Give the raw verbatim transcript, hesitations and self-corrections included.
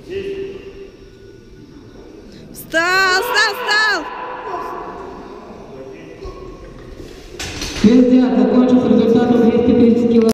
Встал, встал, встал! Пиздец, закончился результатом двести тридцать километров.